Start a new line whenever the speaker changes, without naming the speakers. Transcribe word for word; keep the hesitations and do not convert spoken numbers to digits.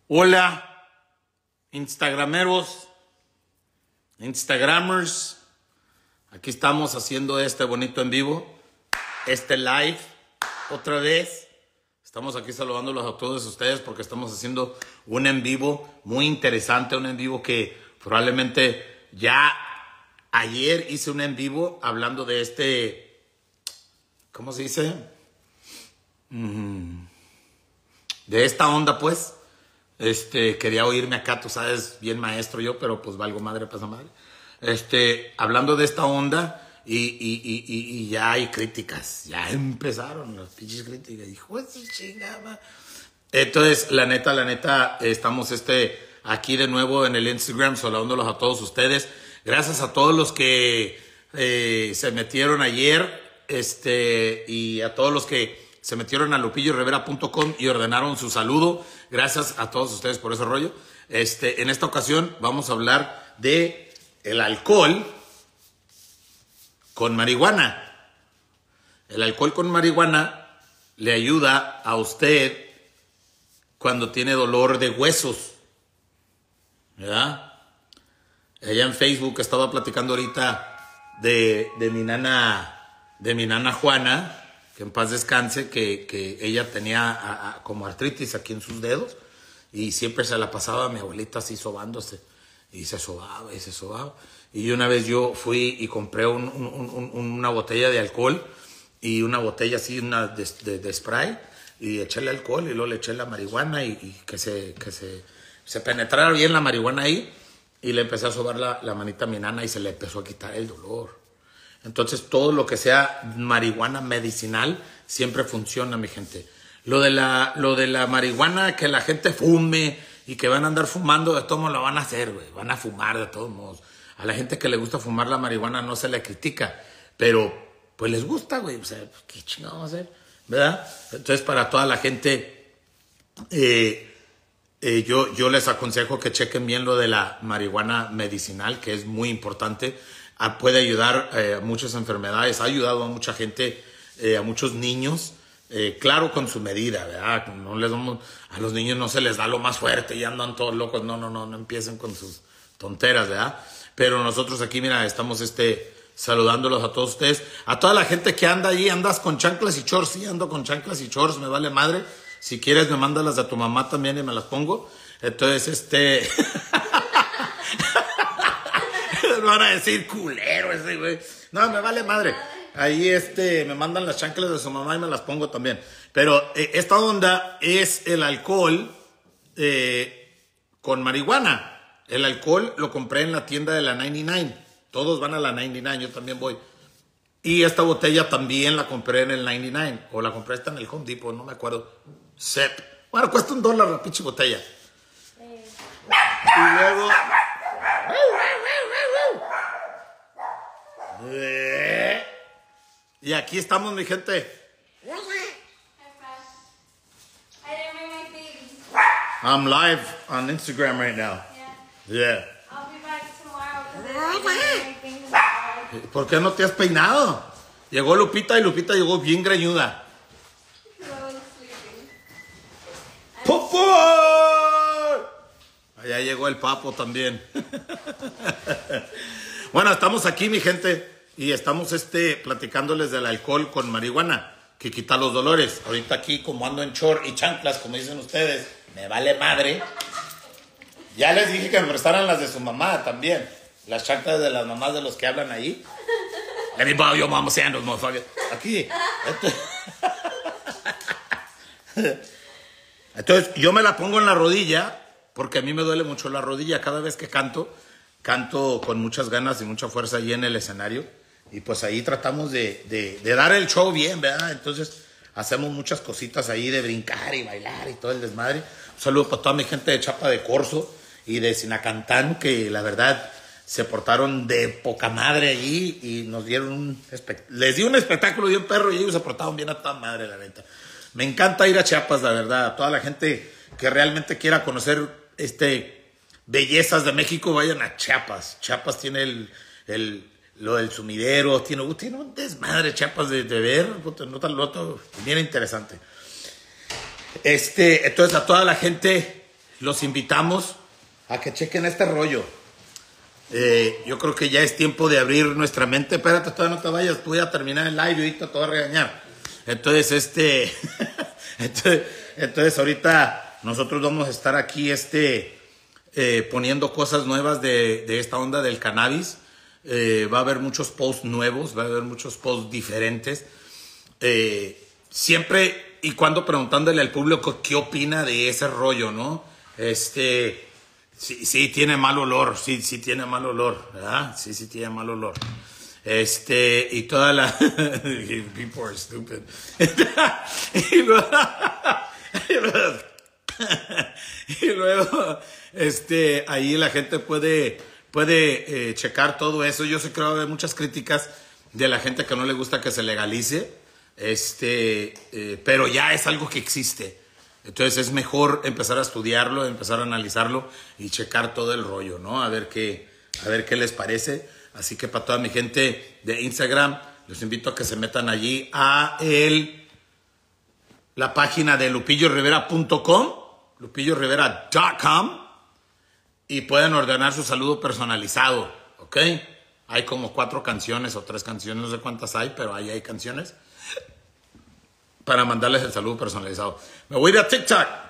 Hola, Instagrameros, Instagramers. Aquí estamos haciendo este bonito en vivo, este live, otra vez. Estamos aquí saludándolos a todos ustedes porque estamos haciendo un en vivo muy interesante, un en vivo que probablemente ya ayer hice un en vivo hablando de este, ¿cómo se dice? Mm, de esta onda, pues. Este, quería oírme acá, tú sabes, bien maestro yo, pero pues valgo madre, pasa madre. Este, hablando de esta onda y, y, y, y, y ya hay críticas, ya empezaron las pinches críticas, hijo de su chingada. Entonces, la neta, la neta, estamos este, aquí de nuevo en el Instagram saludándolos a todos ustedes. Gracias a todos los que eh, se metieron ayer, este, y a todos los que se metieron a lupillo rivera punto com y ordenaron su saludo. Gracias a todos ustedes por ese rollo. Este, en esta ocasión vamos a hablar de el alcohol con marihuana. El alcohol con marihuana le ayuda a usted cuando tiene dolor de huesos, ¿verdad? Allá en Facebook estaba platicando ahorita de, de mi nana, de mi nana Juana, que en paz descanse, que, que ella tenía a, a, como artritis aquí en sus dedos y siempre se la pasaba a mi abuelita así sobándose y se sobaba y se sobaba. Y una vez yo fui y compré un, un, un, una botella de alcohol y una botella así una de, de, de spray y echéle alcohol y luego le eché la marihuana y, y que, se, que se, se penetrara bien la marihuana ahí y le empecé a sobar la, la manita a mi nana y se le empezó a quitar el dolor. Entonces, todo lo que sea marihuana medicinal siempre funciona, mi gente. Lo de la, lo de la marihuana, que la gente fume y que van a andar fumando, de todos modos lo van a hacer, güey. Van a fumar de todos modos. A la gente que le gusta fumar la marihuana no se le critica, pero pues les gusta, güey. O sea, qué chingado va a hacer, ¿verdad? Entonces, para toda la gente, eh, eh, yo, yo les aconsejo que chequen bien lo de la marihuana medicinal, que es muy importante. Ah, puede ayudar eh, a muchas enfermedades, ha ayudado a mucha gente, eh, a muchos niños, eh, claro, con su medida, ¿verdad? No les damos, a los niños no se les da lo más fuerte y andan todos locos, no, no, no, no empiecen con sus tonteras, ¿verdad? Pero nosotros aquí, mira, estamos este, saludándolos a todos ustedes, a toda la gente que anda ahí, andas con chanclas y shorts, sí, ando con chanclas y shorts, me vale madre, si quieres me mándalas a tu mamá también y me las pongo, entonces, este... van a decir culero ese güey. No, me vale madre. Ahí este, me mandan las chanclas de su mamá y me las pongo también. Pero eh, esta onda es el alcohol eh, con marihuana. El alcohol lo compré en la tienda de la noventa y nueve. Todos van a la noventa y nueve, yo también voy. Y esta botella también la compré en el noventa y nueve. O la compré esta en el Home Depot, no me acuerdo. Sep. Bueno, cuesta un dólar la pinche botella. Y luego... Y aquí estamos, mi gente. I'm live on Instagram right now. Yeah.
I'll be back tomorrow.
¿Por qué no te has peinado? Llegó Lupita y Lupita llegó bien greñuda. ¡Popo! Allá llegó el papo también. Bueno, estamos aquí, mi gente, y estamos este, platicándoles del alcohol con marihuana, que quita los dolores. Ahorita aquí, como ando en short y chanclas, como dicen ustedes, me vale madre. Ya les dije que me prestaran las de su mamá también. Las chanclas de las mamás de los que hablan ahí. Let me borrow your mama's sandals, motherfucker. Aquí. Entonces, yo me la pongo en la rodilla, porque a mí me duele mucho la rodilla cada vez que canto. Canto con muchas ganas y mucha fuerza allí en el escenario. Y pues ahí tratamos de, de, de dar el show bien, ¿verdad? Entonces hacemos muchas cositas ahí de brincar y bailar y todo el desmadre. Un saludo para toda mi gente de Chapa de Corzo y de Sinacantán, que la verdad se portaron de poca madre allí y nos dieron un les di un espectáculo bien perro y ellos se portaron bien a toda madre, la neta. Me encanta ir a Chiapas, la verdad. A toda la gente que realmente quiera conocer este... bellezas de México, vayan a Chiapas. Chiapas tiene el, el, lo del sumidero, tiene, uh, tiene un desmadre Chiapas de, de ver, no tan loto, bien interesante. Este, entonces a toda la gente los invitamos a que chequen este rollo. Eh, yo creo que ya es tiempo de abrir nuestra mente. Espérate, todavía no te vayas, voy a terminar el live y ahorita te voy a regañar. Entonces, este, entonces, entonces ahorita nosotros vamos a estar aquí, este, eh, poniendo cosas nuevas de, de esta onda del cannabis. Eh, va a haber muchos posts nuevos, va a haber muchos posts diferentes. Eh, siempre y cuando preguntándole al público qué opina de ese rollo, ¿no? Este... Sí, sí tiene mal olor, sí, sí tiene mal olor, ¿verdad? Sí, sí tiene mal olor. Este, y toda la... People are stupid. y luego, y luego, y luego, este, ahí la gente puede, puede eh, checar todo eso. Yo sé que va a haber muchas críticas de la gente que no le gusta que se legalice, este, eh, pero ya es algo que existe. Entonces es mejor empezar a estudiarlo, empezar a analizarlo y checar todo el rollo, ¿no? A ver qué, a ver qué les parece. Así que para toda mi gente de Instagram, los invito a que se metan allí a el, la página de lupillo rivera punto com, lupillo rivera punto com, y pueden ordenar su saludo personalizado, ¿ok? Hay como cuatro canciones o tres canciones, no sé cuántas hay, pero ahí hay canciones para mandarles el saludo personalizado. Me voy a ir a TikTok.